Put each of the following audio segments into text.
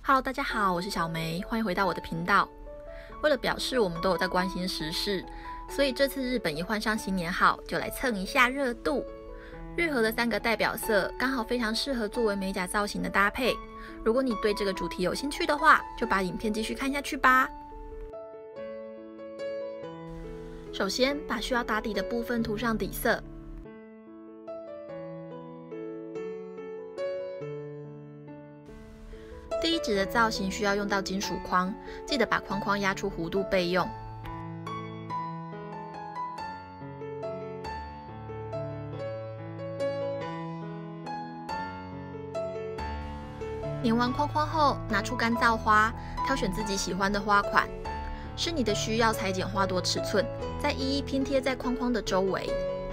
Hello， 大家好，我是小梅，欢迎回到我的频道。为了表示我们都有在关心时事，所以这次日本一换上新年号，就来蹭一下热度。日和的3个代表色刚好非常适合作为美甲造型的搭配。如果你对这个主题有兴趣的话，就把影片继续看下去吧。首先，把需要打底的部分涂上底色。第一指的造型需要用到金属框，记得把框框压出弧度备用。粘完框框后，拿出干燥花，挑选自己喜欢的花款，视你的需要裁剪花朵尺寸，再一一拼贴在框框的周围。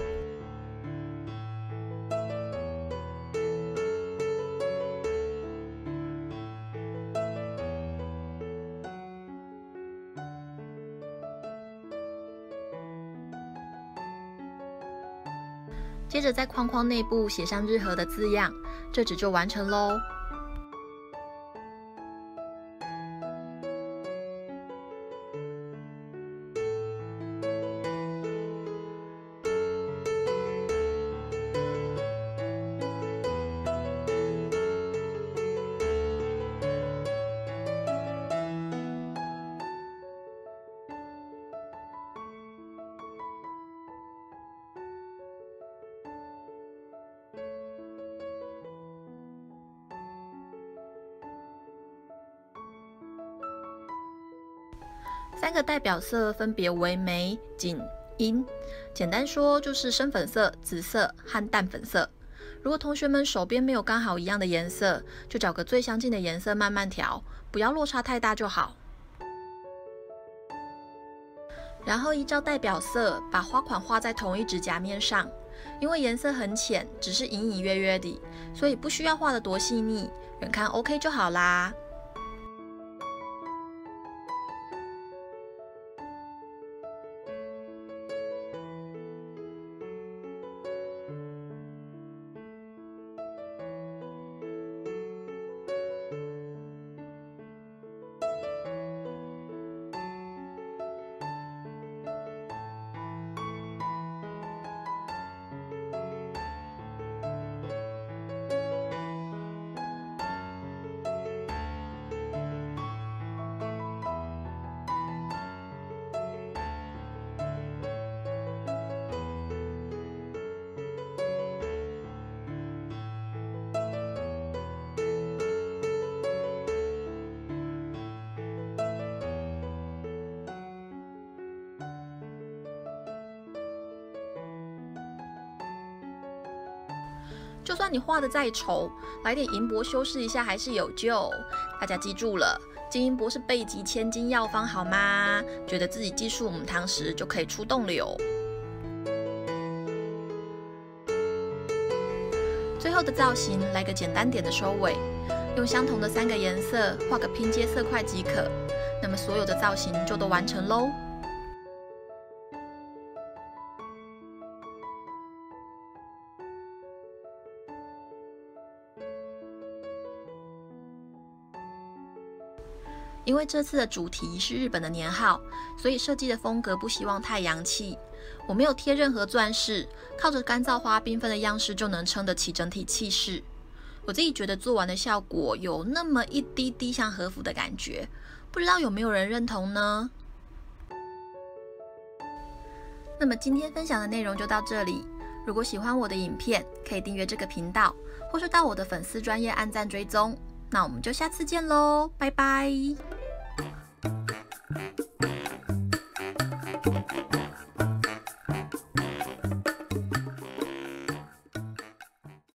接着在框框内部写上日和的字样，这指就完成咯。3个代表色分别为眉、颈、阴，简单说就是深粉色、紫色和淡粉色。如果同学们手边没有刚好一样的颜色，就找个最相近的颜色慢慢调，不要落差太大就好。然后依照代表色把花款画在同一指甲面上，因为颜色很浅，只是隐隐约约的，所以不需要画得多细腻，远看 OK 就好啦。就算你画得再丑，来点银箔修饰一下还是有救。大家记住了，金银箔是备急千金药方好吗？觉得自己技术母汤时就可以出动了哟。最后的造型来个简单点的收尾，用相同的3个颜色画个拼接色块即可。那么所有的造型就都完成喽。因为这次的主题是日本的年号，所以设计的风格不希望太洋气。我没有贴任何钻饰，靠着干燥花缤纷的样式就能撑得起整体气势。我自己觉得做完的效果有那么一滴滴像和服的感觉，不知道有没有人认同呢？那么今天分享的内容就到这里。如果喜欢我的影片，可以订阅这个频道，或是到我的粉丝专页按赞追踪。那我们就下次见喽，拜拜。